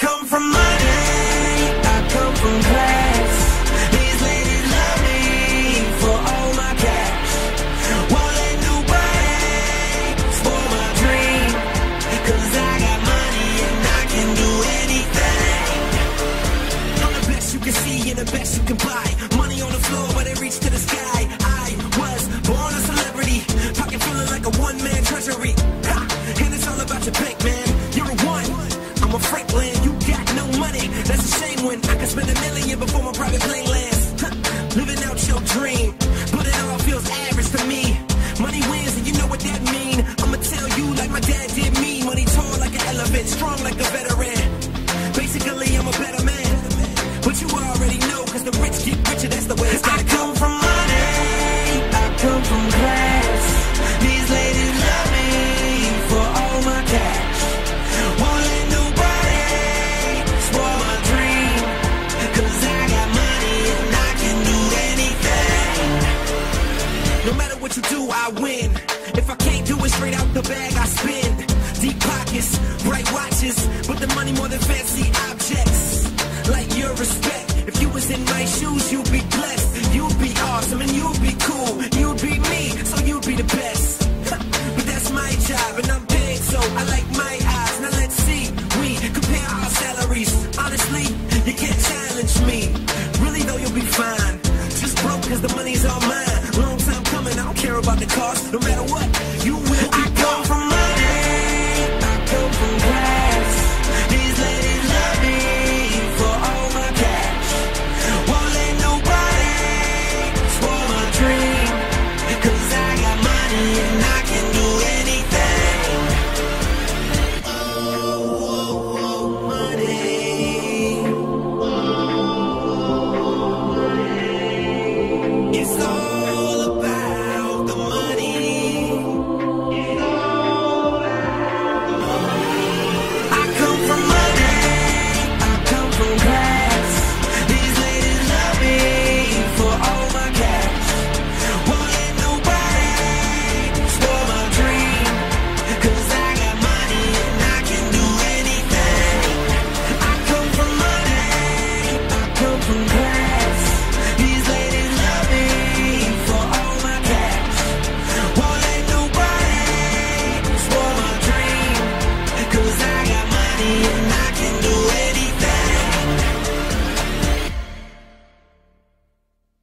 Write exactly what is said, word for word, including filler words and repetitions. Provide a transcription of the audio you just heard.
come from money, I come from class. These ladies love me for all my cash. Won't let nobody spoil my dream, cause I got money and I can do anything. I'm the best you can see and the best you can buy. Money on the floor but it reached to the sky. I was born a celebrity, pocket feeling like a one-man treasury. Ha! And it's all about your bank, man. You're a one, I'm a Franklin. You got no money, that's a shame when I can spend a million before my private plane lands. Ha! Living out your dream, but it all feels average to me. Money wins and you know what that mean. I'ma tell you like my dad did me. Money tall like an elephant, strong like a veteran. Basically I'm a better man, but you already know, cause the rich get richer, that's the way it's gotta go. I come from money, I come from class. These ladies love me for all my cash. Won't let nobody spoil my dream, cause I got money and I can do anything. No matter what you do, I win. If I can't do it straight out the bag, I spend. Deep pockets, bright watches, but the money more than fancy objects. Like your respect, if you was in my shoes, you'd be blessed. You'd be awesome and you'd be cool. You'd be me, so you'd be the best. But that's my job and I'm paid, so I like